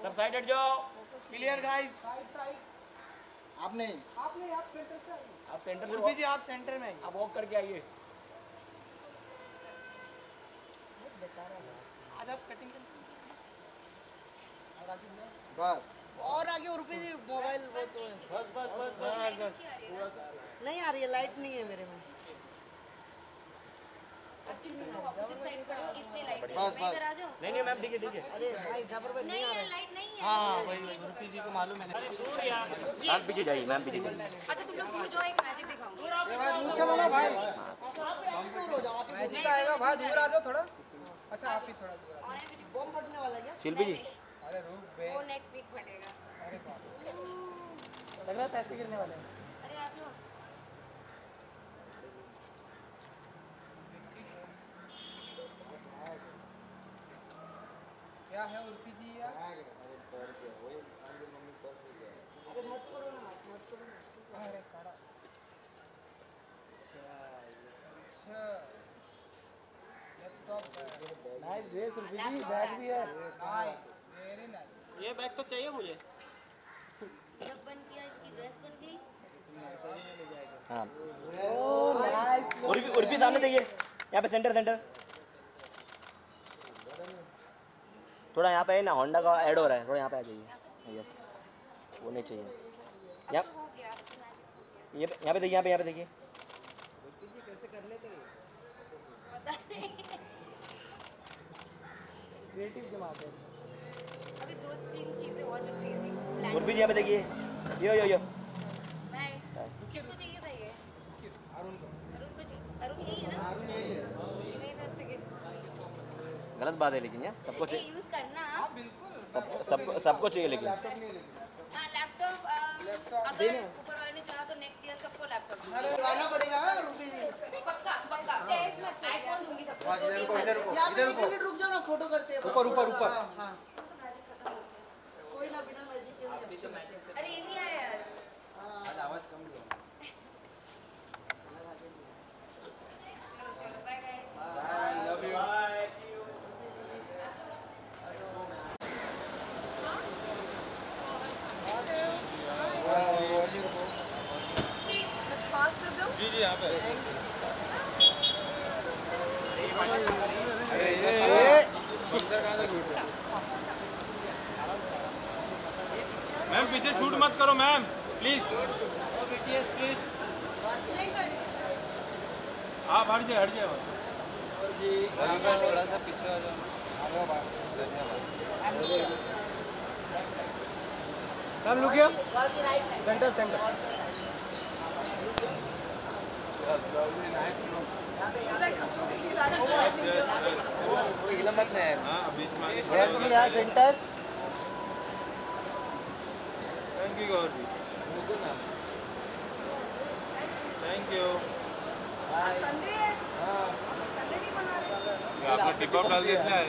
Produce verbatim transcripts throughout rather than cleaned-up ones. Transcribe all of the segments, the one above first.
सब साइड हट जाओ। Clear guys. आप नहीं आप नहीं आप सेंटर से आइए। आप सेंटर से उर्फी जी आप सेंटर में आइए। आप वॉक करके आइए। आज आप कटिंग कर बस और आगे उर्फी जी मोबाइल वो तो है। बस बस बस बस नहीं आ रही है, लाइट नहीं है मेरे में। बस बस नहीं नहीं मैम ठीक है ठीक है। अरे भाई जाफर भाई नहीं आ रहा है। लाइट नहीं है। हाँ हाँ वही उर्फी जी को मालूम है। मैम पीछे जाइए मैम पीछे जाइए। अच्छा तुम लोग दूर जाओ, एक मैजिक दिखाऊंगी। चलो ना भाई आप यहाँ दूर हो जाओ, आप ही मैजिक आएगा भाई, दूर आ जाओ थोड़ा। अच्छा आप ही थोड़ा दूर और है भी- बम फटने वाला है क्या? शिल्पी जी अरे रुक बे। वो नेक्स्ट वीक फटेगा। लग रहा है पैसे गिरने वाले हैं। अरे आप लोग क्या है उर्फी जी यार? अरे मत करो ना, मत करो ना। अरे सारा अच्छा laptop nice dress Urfi ji, bag भी है। Nice very nice. ये बैग तो चाहिए मुझे। जब बन किया इसकी ड्रेस बन गई। हाँ ओह नाइस। उर्फी उर्फी सामने देखिए, यहाँ पे सेंटर सेंटर थोड़ा यहाँ पे है ना, होंडा का ऐड हो रहा है, थोड़ा यहाँ पे आ जाइए। यस वो नहीं चाहिए। अब यहाँ तो हो गया, अब तो मैजिक हो गया। ये यहाँ पे देखिए, यहाँ पे यहाँ पे देखिए। पता नहीं। क्रिएटिव दिमाग है। अभी दो तीन चीजें और मैं क्रेजी प्लान। उर्फी जी यहाँ पे देखिए। Yo yo yo bye. किसको चाहिए था ये? अरुण को अरुण को चाहिए। अरुण यही है ना? अरुण यही है। ये मेरी तरफ से गिफ्ट। गलत बात है लेकिन यार, सबको ये चाहिए, यूज करना। सब सब सबको चाहिए लेकिन। हाँ लैपटॉप अगर ऊपर वाले ने चाहा तो नेक्स्ट ईयर सबको लैपटॉप लाना पड़ेगा ना उर्फी जी। पक्का पक्का आईफोन दूंगी सबको। दो तीन साल। यहाँ पे एक मिनट रुक जाओ ना, फोटो करते हैं। ऊपर ऊपर ऊपर हाँ हाँ तो मैजिक खत्म हो गया। कोई ना, बिना मैजिक के भी अच्छा। अरे ये भी आया आज। आज आवाज कम दो। चलो चलो bye guys. I love you. Pass कर जाओ। जी जी यहाँ पे। अरे ये मैम पीछे शूट मत करो मैम प्लीज। प्लीज आप हट जाए हट जाए बस। थोड़ा सा पीछे आ जाओ। Ma'am look here, centre centre. हिला मत नहीं। हाँ बीच में आगे। यहाँ centre. Thank you Gaur ji, thank you. Sunday है। संडे नहीं बना रहे। आपने टिप ऑफ डाल दिया है।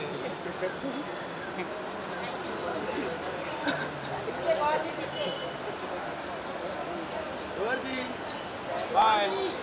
जी बाय।